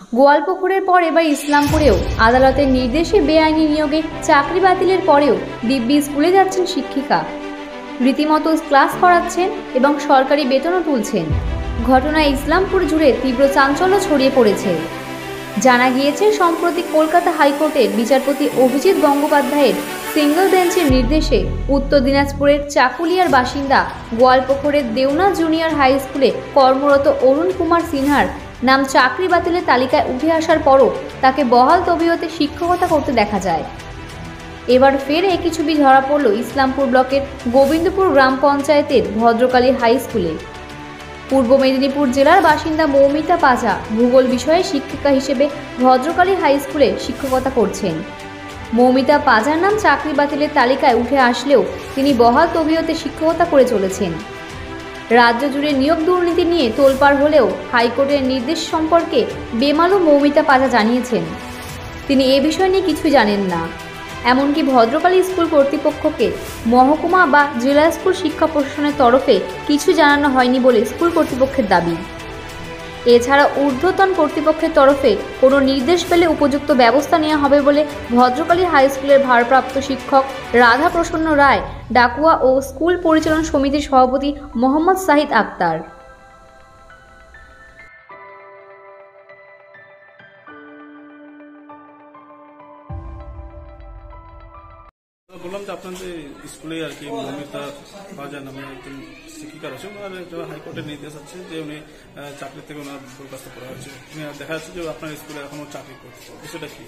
গোয়ালপুকুরের পর এবার ইসলামপুরেও আদালতের নির্দেশে বেআইনি নিয়োগে চাকরি বাতিলের পরেও দিব্যি স্কুলে যাচ্ছেন শিক্ষিকা। রীতিমতো ক্লাস করাচ্ছেন এবং সরকারি বেতনও তুলছেন। ঘটনায় ইসলামপুর জুড়ে তীব্র চাঞ্চল্য ছড়িয়ে পড়েছে। জানা গিয়েছে, সম্প্রতি কলকাতা হাইকোর্টের বিচারপতি অভিজিৎ গঙ্গোপাধ্যায়ের সিঙ্গল বেঞ্চের নির্দেশে উত্তর দিনাজপুরের চাকুলিয়ার বাসিন্দা গোয়ালপুকুরের দেওনা জুনিয়র হাই স্কুলে কর্মরত অরুণ কুমার সিনহার নাম চাকরি বাতিলের তালিকায় উঠে আসার পরও তাকে বহাল তবিয়তে শিক্ষকতা করতে দেখা যায়। এবার ফের একই ছবি ধরা পড়ল ইসলামপুর ব্লকের গোবিন্দপুর গ্রাম পঞ্চায়েতের ভদ্রকালী হাই স্কুলে। পূর্ব মেদিনীপুর জেলার বাসিন্দা মৌমিতা পাজা ভূগোল বিষয়ে শিক্ষিকা হিসেবে ভদ্রকালী হাই স্কুলে শিক্ষকতা করছেন। মৌমিতা পাজার নাম চাকরি বাতিলের তালিকায় উঠে আসলেও তিনি বহাল তবিয়তে শিক্ষকতা করে চলেছেন। রাজ্য জুড়ে নিয়োগ দুর্নীতি নিয়ে তোলপাড় হলেও হাইকোর্টের নির্দেশ সম্পর্কে বেমালুম মৌমিতা পাজা জানিয়েছেন তিনি এ বিষয় নিয়ে কিছু জানেন না। এমনকি ভদ্রকালী স্কুল কর্তৃপক্ষকে মহকুমা বা জেলা স্কুল শিক্ষা প্রশাসনের তরফে কিছু জানানো হয়নি বলে স্কুল কর্তৃপক্ষের দাবি। এছাড়া ঊর্ধ্বতন কর্তৃপক্ষের তরফে কোনো নির্দেশ পেলে উপযুক্ত ব্যবস্থা নেওয়া হবে বলে ভদ্রকালী হাই স্কুলের ভারপ্রাপ্ত শিক্ষক রাধা প্রসন্ন রায় ডাকুয়া ও স্কুল পরিচালনা সমিতির সভাপতি মোহাম্মদ সাহিদ আক্তার। বললাম যে আপনাদের স্কুলে আর কি মৌমিতা পাজা নামে একজন শিক্ষিকা রয়েছে, ওনার হাইকোর্টের নির্দেশ আছে যে উনি চাকরি থেকে ওনার বরখাস্ত করা হয়েছে। দেখা যাচ্ছে যে আপনার স্কুলে এখনো চাকরি করছে, বিষয়টা কি?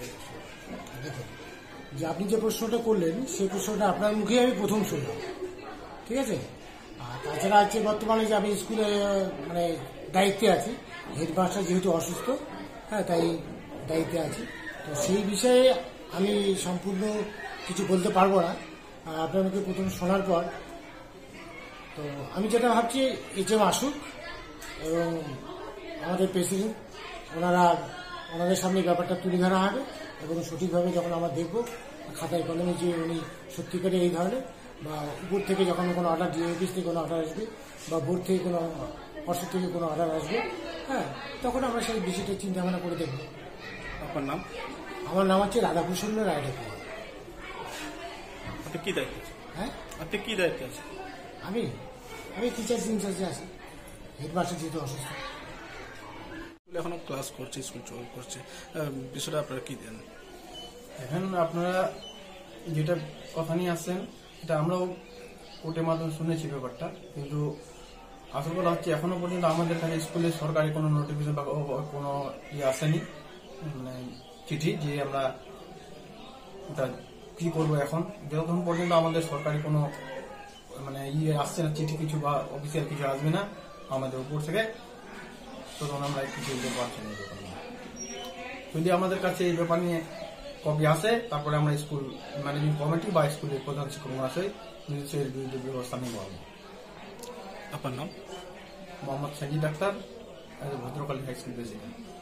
যে আপনি যে প্রশ্নটা করলেন সেই প্রশ্নটা আপনার মুখে আমি প্রথম শুনলাম, ঠিক আছে। আর তাছাড়া আছে বর্তমানে যে আমি স্কুলে মানে দায়িত্বে আছি, হেডমাস্টার যেহেতু অসুস্থ, হ্যাঁ, তাই দায়িত্বে আছি। তো সেই বিষয়ে আমি সম্পূর্ণ কিছু বলতে পারবো না। আপনার মুখে প্রথম শোনার পর তো আমি যেটা ভাবছি, HM আসুক এবং আমাদের প্রেসিডেন্ট ওনাদের সামনে ব্যাপারটা তুলে ধরা হবে এবং সঠিকভাবে যখন আমরা দেখব খাতায় কলমে যে উনি সত্যিকারে এই ধরনের বা উপর থেকে যখন কোনো অর্ডার দিয়ে অফিস থেকে কোনো অর্ডার আসবে বা বোর্ড থেকে কোনো পর্ষদ থেকে কোনো অর্ডার আসবে, হ্যাঁ, তখন আমরা সেই বিষয়টা চিন্তা ভাবনা করে দেখব। আপনার নাম? আমার নাম হচ্ছে রাধাপ্রসন্ন রায় ডাকুয়া। আপনি কি দায়িত্ব আছে? হ্যাঁ, আপনি কি দায়িত্ব আছে? আমি টিচার্স ইনচার্জে আছি, হেডমাস্টার যেহেতু অসুস্থ। এখনো ক্লাস করছে, স্কুল করছে, বিষয়টা আপনারা কি দেন? এখন আপনারা যেটা কথা নিয়ে আসছেন এটা আমরাও কোর্টের মাধ্যমে শুনেছি ব্যাপারটা, কিন্তু আসল কথা হচ্ছে এখনো পর্যন্ত আমাদের কাছে স্কুলে সরকারি কোনো নোটিফিকেশন বা কোনো আসেনি, মানে চিঠি যে আমরা এটা কি করবো। এখন যতক্ষণ পর্যন্ত আমাদের সরকারি কোনো মানে আসছে না, চিঠি কিছু বা অফিসিয়াল কিছু আসবে না আমাদের উপর থেকে, তখন আমরা কিছু বলতে পারছি না। যদি আমাদের কাছে এই ব্যাপার নিয়ে কপি আসে, তারপরে আমরা স্কুল ম্যানেজিং কমিটি বা স্কুলের প্রধান শিক্ষক মহাশয় নিশ্চয়ই বিরুদ্ধে ব্যবস্থা নিব। আপনার নাম? Mohammad Sajid Akhtar, Bhadrakali high school president.